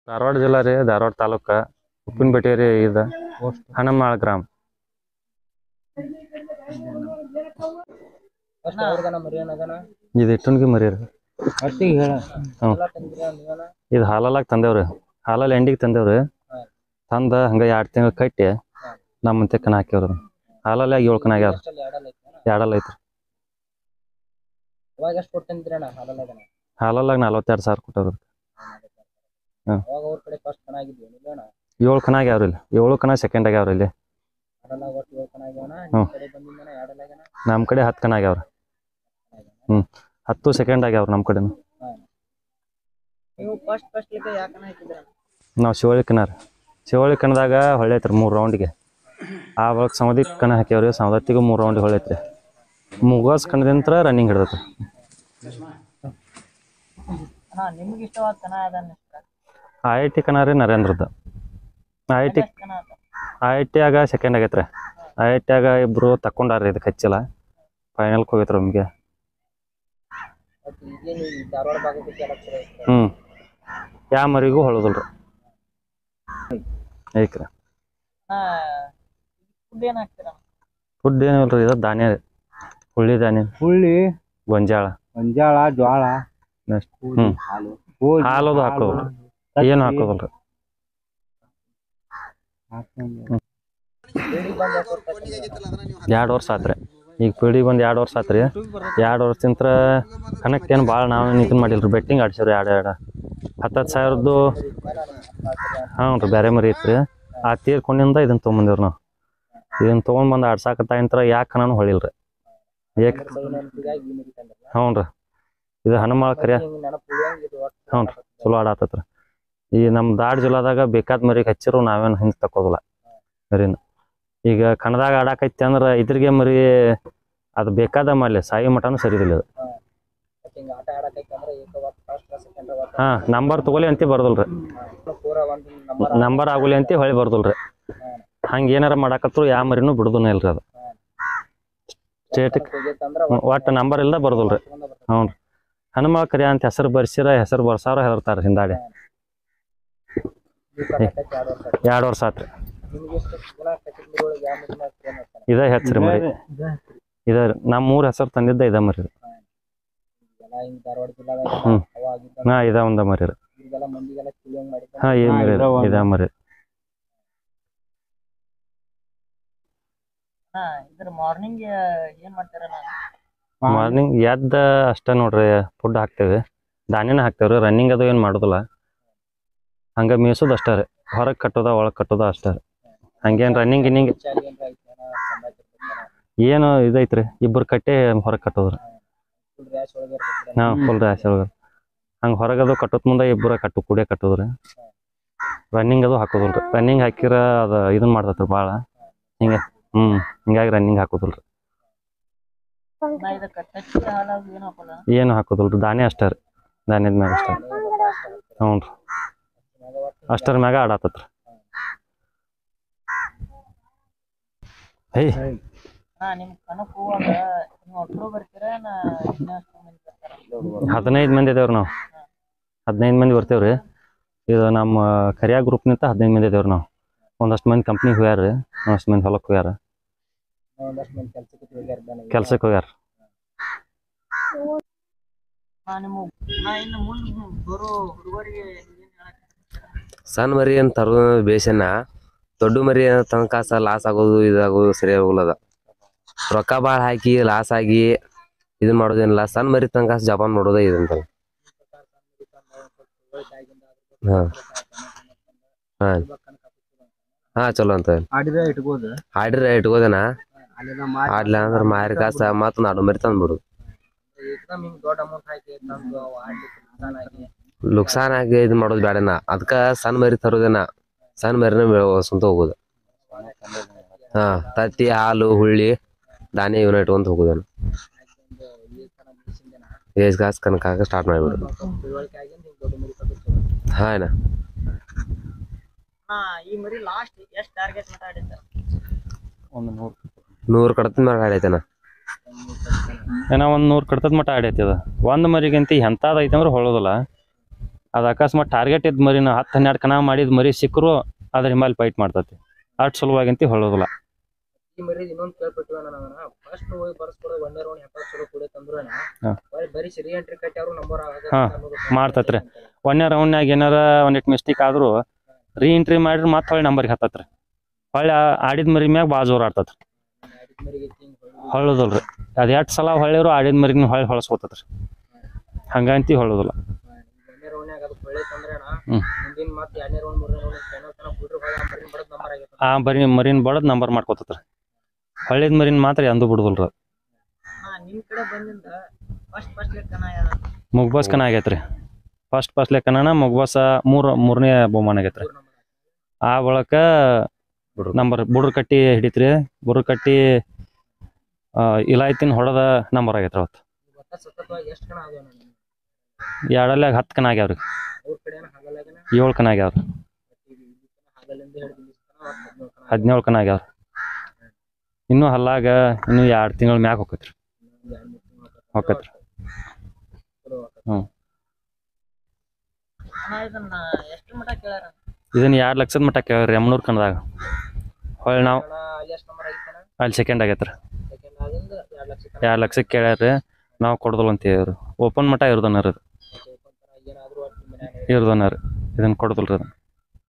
ಧಾರವಾಡ ಜಿಲ್ಲಾ ರೀ, ಧಾರವಾಡ ತಾಲೂಕ ಉಪ್ಪಿನಪೇಟೆ ರೀ. ಇದು ಹನಮಾಳ ಗ್ರಾಮ. ಇದು ಇಟ್ಟನ್ಗಿ ಮರಿ ರೀ. ಇದು ಹಾಲಲ್ಲಾಗ ತಂದೇವ್ರಿ. ಹಾಲಲ್ಲಿ ಎಂಡಿಗೆ ತಂದೇವ್ರಿ. ತಂದ ಹಂಗ 2 ತಿಂಗಳು ಕಟ್ಟಿ ನಮ್ಮ ಮುಂತೆಕನ ಹಾಕ್ಯವ್ರಿ. ಹಾಲಲ್ಲಾಗ 7 ಕನ ಆಗ್ಯಾವ್ರಿ. ಎರಡಲ್ಲ ಐತ್ರಿ. ಹಾಲಲ್ಲಾಗ 42,000 ಕೊಟ್ಟವ್ರಿ. 7 ಕನ ಆಗ್ಯಾವ್ರಿ ಇಲ್ಲಿ. 7 ಕನ ಸೆಕೆಂಡ್ ಆಗ್ಯಾವ್ರಿ ಇಲ್ಲಿ. ನಮ್ಮ ಕಡೆ 10 ಕನ ಆಗ್ಯಾವ್ರಿ. 10 ಸೆಕೆಂಡ್ ಆಗ್ಯಾವ್ರಿ ನಮ್ಮ ಕಡೆ. ನಾವು ಶಿವಳ್ಳಿ ಕನ ರೀ. ಶಿವಳ್ಳಿ ಕನದಾಗ ಹೊಳ್ಳೆತ್ರಿ 3 ರೌಂಡ್ಗೆ. ಆ ಒಳಗೆ ಸಮಾಧಿ ಕನ ಹಾಕ್ಯಾವ್ರಿ. ಸಮಾಧಿಗೂ 3 ರೌಂಡ್ ಹೊಳ್ಳೆತ್ರಿ. ಮುಗಸ್ ಕಣದಿಂತ್ರ ರನ್ನಿಂಗ್ ಹಿಡ್ದೈತಿ. IIT ಕನ ರೀ ನರೇಂದ್ರದ್ದು. IIT ಆಗ ಸೆಕೆಂಡ್ ಆಗೈತ್ರಿ. IIT ಆಗ ಇಬ್ರು ತಕ್ಕೊಂಡಾರ್ರಿ. ಇದಕ್ಕೆ ಹಚ್ಚಿಲ್ಲ, ಫೈನಲ್ಗೆ ಹೋಗೈತ್ರಿ ನಮಗೆ. ಯಾವ ಮರಿಗೂ ಹೊಳೋದಿಲ್ರಿ. ಐಕ್ರಿ. ಫುಡ್ ಏನಿಲ್ರಿ, ಇದು ಧಾನ್ಯ ರೀ. ಹುಳ್ಳಿ ಧಾನ್ಯ, ಗೊಂಜಾಳ, ಜ್ವಾಳ, ಹಾಲದು ಹಾಕೋದ್ರಿ. ಏನು ಹಾಕೋದಿಲ್ರಿ. 2 ವರ್ಷ ಆತ್ರಿ. ಈಗ ಪೀಳಿ ಬಂದು 2 ವರ್ಷ ಆತ್ರಿ. 2 ವರ್ಷದಿಂದ ಕನೆಕ್ಟ್ ಏನು ಭಾಳ ನಾವು ಇದನ್ನ ಮಾಡಿಲ್ರಿ. ಬೆಟ್ಟಿಂಗ್ ಆಡ್ಸಿವ್ರಿ. 10,000 ಸಾವಿರದ್ದು. ಹ್ಞೂ ರೀ, ಬೇರೆ ಮರಿ ಇತ್ರಿ. ಆ ತೀರ್ಕೊಂಡಿಂದ ಇದನ್ನ ತೊಗೊಂಬಂದಿವ್ರಿ ನಾವು. ಇದನ್ನ ತೊಗೊಂಡ್ಬಂದು ಆಡ್ಸಾಕತ್ತಾಗಿಂತ್ರ ಯಾಕೆ ಕನೂ ಹೊಳಿಲ್ರಿ. ಹ್ಞೂ ರೀ. ಇದು ಹನುಮಾಳ ಕರಿಯ. ಹ್ಞೂ ರೀ, ಚಲೋ ಆಡಾತತ್ರಿ. ಈ ನಮ್ಮ ಧಾರವಾಡ ಜಿಲ್ಲಾದಾಗ ಬೇಕಾದ ಮರಿಗೆ ಹಚ್ಚಿರು ನಾವೇನು ಹಿಂದೆ ತಕ್ಕೋದಿಲ್ಲ ಮರಿನ. ಈಗ ಕಣದಾಗ ಆಡಾಕೈತಿ ಅಂದ್ರೆ ಇದ್ರಿಗೆ ಮರಿ ಅದು ಬೇಕಾದ ಮಾಡಲಿ, ಸಾಯಿ ಮಟನೂ ಸರಿದಿಲ್ಲ ಅದು. ನಂಬರ್ ತಗೊಲಿ ಅಂತ ಬರ್ದಲ್ರಿ. ನಂಬರ್ ಆಗುಲಿ ಅಂತ ಹೊಳಿ ಬರ್ದಲ್ರಿ. ಹಂಗೆ ಏನಾರ ಮಾಡಾಕತ್ರು ಯಾವ ಮರಿನೂ ಬಿಡುದೂ ಇಲ್ರಿ. ಅದು ಸ್ಟೇಟಿಕ್ ಒಟ್ಟು ನಂಬರ್ ಇಲ್ದ ಬರ್ದಲ್ರಿ. ಹ್ಞೂ ರೀ. ಹನುಮಾಳ ಕರಿಯ ಅಂತ ಹೆಸರು ಬರ್ಸಾರ ಹೆದರ್ತಾರ ಹಿಂದಾಡಿ. 2 ವರ್ಷ ಆತ್ರಿ. ಇದ ಹೆಚ್ಚ್ರಿ ಮರಿ. ಇದ ನಮ್ಮ ಊರ ಹೆಸರು ತಂದಿದ್ದ ಇದ ಮರಿ. ಇದ ಒಂದ ಮರಿ ರೀ. ಈ ಮರಿ ಇದ ಮರಿ. ಮಾರ್ನಿಂಗ್ ಎದ್ದ ಅಷ್ಟ ನೋಡ್ರಿ, ಫುಡ್ ಹಾಕ್ತೇವೆ, ಧಾನ್ಯನ ಹಾಕ್ತೇವ್ರಿ. ರನ್ನಿಂಗ್ ಅದು ಏನು ಮಾಡೋದಿಲ್ಲ. ಹಂಗ ಮೇಯ್ಸೋದು ಅಷ್ಟೇ ರೀ. ಹೊರಗೆ ಕಟ್ಟೋದ ಒಳಗೆ ಕಟ್ಟೋದ ಅಷ್ಟೇ ರೀ. ಹಂಗೇನು ರನ್ನಿಂಗ್ ಗಿನ್ನಿಂಗ್ ಏನು ಇದೈತ್ರಿ. ಇಬ್ಬರು ಕಟ್ಟಿ ಹೊರಗೆ ಕಟ್ಟೋದ್ರಿ. ಫುಲ್ ರ್ಯಾಶ್ ಒಳಗೆ ಹಂಗೆ ಹೊರಗದು ಕಟ್ಟೋದ್ ಮುಂದೆ ಇಬ್ಬರ ಕೂಡೇ ಕಟ್ಟೋದ್ರಿ. ರನ್ನಿಂಗ್ ಅದು ಹಾಕೋದಿಲ್ರಿ. ರನ್ನಿಂಗ್ ಹಾಕಿರ ಅದು ಇದನ್ನ ಮಾಡ್ತೈತ್ರಿ ಭಾಳ. ಹಿಂಗಾಗಿ ರನ್ನಿಂಗ್ ಹಾಕೋದಿಲ್ರಿ. ಏನು ಹಾಕೋದಿಲ್ರಿ. ಧಾನ್ಯ ಅಷ್ಟೇ ರೀ. ಧಾನ್ಯದ ಮ್ಯಾಗ ಅಷ್ಟೇ. ಹ್ಞೂ ರೀ, ಅಷ್ಟರ ಮ್ಯಾಗ ಆಡಾತತ್ರಿ. ಹೇ 15 ಮಂದಿ ಇದೇವ್ರಿ ನಾವು. 15 ಮಂದಿ ಬರ್ತೇವ್ರಿ. ಇದು ನಮ್ಮ ಕರಿಯಾ ಗ್ರೂಪ್ನಿಂದ 15 ಮಂದಿ ಇದೇವ್ರಿ ನಾವು. ಒಂದಷ್ಟು ಮಂದಿ ಕಂಪ್ನಿಗೆ ಹೋಗ್ಯಾರ, ಒಂದಷ್ಟು ಮಂದಿ ಹೊಲಕ್ಕೆ ಹೋಗ್ಯಾರ, ಕೆಲ್ಸಕ್ಕೆ ಹೋಗ್ಯಾರ. ಸಣ್ಣ ಮರಿ ಅಂತ ತರೋದು ಬೇಸನ್ನ. ದೊಡ್ಡ ಮರಿ ತನಕ ಲಾಸ್ ಆಗೋದು ಇದಾಗೋದು ಸರಿ ಹೋಗ್ಲದ. ರೊಕ್ಕ ಭಾಳ ಹಾಕಿ ಲಾಸ್ ಆಗಿ ಇದನ್ನ ಮಾಡೋದೇನಿಲ್ಲ. ಸಣ್ಣ ಮರಿ ತನಕ ಜಪಾನ್ ಮಾಡೋದೇ ಇದಂತ. ಚಲೋ ಅಂತ ಆಡಿದ್ರೆ ಇಟ್ಕೋದೇನ. ಆಡ್ಲ ಅಂದ್ರೆ ಮಾರಿ ಕಾಸ ಮತ್ ನಾಡು ಮರಿ ತಂದ್ಬಿಡು. ಲುಕ್ಸಾನ್ ಆಗಿ ಇದು ಮಾಡೋದು ಬೇಡನ. ಅದಕ್ಕ ಸಣ್ಣ ಮರಿ ತರೋದೇನ. ಸಣ್ಣ ಮರಿನ ಬೆಳಸ್ಕೊಂತ ಹೋಗುದು. ತತ್ತಿ, ಹಾಲು, ಹುಳ್ಳಿ, ಧಾನ್ಯ ಇವನ್ನ ಇಟ್ಕೊಂತ ಹೋಗುದೇನ. ಏಜ್ ಗಾಸ್ ಕನಕ ಸ್ಟಾರ್ಟ್ ಮಾಡಿಬಿಡು. ಅಣ್ಣ 100 ಕಡತದ ಮ್ಯಾಗ ಆಡೈತೇನ. ಏನೋ 100 ಕಡ್ತದ ಮಟ್ಟ ಆಡೈತಿ. ಅದು ಒಂದು ಮರಿಗಂತ ಎಂಥದ್ದು ಐತೆ ಅಂದ್ರೆ ಹೊಳೋದಿಲ್ಲ. ಅದು ಅಕಸ್ಮಾತ್ ಟಾರ್ಗೆಟ್ ಇದ್ದ ಮರಿನ 10-12 ಕಣ ಮಾಡಿದ ಮರಿ ಸಿಕ್ಕರು ಅದ್ರ ಹಿಂಬಾಲಿ ಫೈಟ್ ಮಾಡ್ತತಿ. ಅಷ್ಟು ಸುಲಭವಾಗಿ ಹೊಳ್ಳೋದಿಲ್ಲ. ಈ ಮರಿ ಇನ್ನೊಂದು ಕೇಳ್ಪಟ್ಟಿವ ನಾನು ಫಸ್ಟ್ ಹೋಗಿ ಬರ್ಸ್ಕೊಡೋ 1 ರೌಂಡ್ 70 ಚಲೋ ಕೂಡ ತಂದ್ರು ಬರೀ ಸರಿ ಎಂಟ್ರಿ ಕಟ್ಟಿ ಅವರು ನಂಬರ್ ಮಾಡ್ತತ್ರಿ. 1ನೇ ರೌಂಡ್ನಾಗ ಏನಾರ ಒಂದಿಟ್ಟು ಮಿಸ್ಟೇಕ್ ಆದ್ರೂ ರೀ ಎಂಟ್ರಿ ಮಾಡಿದ್ರೆ ಮತ್ತೆ ಹೊಳ್ಳಿ ನಂಬರ್ಗೆ ಹತ್ತತ್ರಿ. ಹೊಳ್ಳಿ ಆಡಿದ ಮರಿ ಮ್ಯಾಗ ಭಾಳ ಜೋರು ಆಡ್ತತ್ರಿ. ಹೊಳ್ಳೋದಿಲ್ರಿ. ಅದು ಎಷ್ಟು ಸಲ ಹೊಳ್ಳಿರು ಆಡಿದ ಮರಿನ ಹೊಳ್ಳಿ ಹೊಳಸ್ಕೋತತ್ರಿ. ಹಂಗಂತಿ ಹೊಳ್ಳೋದಿಲ್ಲ. ಆ ಮರಿನ ಬಡದ್ ನಂಬರ್ ಮಾಡ್ಕೋತತ್ರಿ. ಹೊಳ್ಳಿದ ಮರಿನ ಮಾತ್ರ ಎಂದೂ ಬಿಡುದಿಲ್ರಿ. ಮುಗ್ಬಸ್ ಕನ ಆಗೈತ್ರಿ. ಫಸ್ಟ್ ಲೆಕ್ಕನ ಮುಗ್ಬಸ ಮೂರನೇ ಬಹುಮಾನ ಆಗೈತ್ರಿ. ಆ ಬಳಕ ನಂಬರ್ ಬುಡ್ರ ಕಟ್ಟಿ ಹಿಡಿತ್ರಿ. ಬುಡ್ರ ಕಟ್ಟಿ ಇಲಾಯ್ತಿನ ಹೊಡೆದ ನಂಬರ್ ಆಗೈತ್ರಿ ಅವತ್ತು. 2 10 ಕನ ಆಗ್ಯಾವ್ರಿ. 7 ಕನ ಆಗ್ಯಾವ್ರಿ. 17 ಕನ ಆಗ್ಯಾವ್ರಿ. ಇನ್ನೂ ಹಲ್ಲಾಗ ಇನ್ನೂ 2 ತಿಂಗಳ ಮ್ಯಾಗ ಹೋಗತ್ರಿ. ಇದನ್ನ 2 ಲಕ್ಷದ ಮಟ್ಟ ಕೇಳ್ರಿ ಯಮನೂರ್ ಕಣದಾಗ. ಹೊಳ್ಳಿ ನಾವು ಅಲ್ಲಿ ಸೆಕೆಂಡ್ ಆಗೈತ್ರಿ. 2 ಲಕ್ಷಕ್ಕೆ ಕೇಳ್ಯಾರ್ರಿ. ನಾವು ಕೊಡೋದಿಲ್ಲ ಅಂತ ಹೇಳಿವ್ರಿ. ಓಪನ್ ಮಟ್ಟ ಇರ್ದನರಿ ಇದನ್ನ ಕೊಡೋದಿಲ್ರಿ ಅದನ್ನ.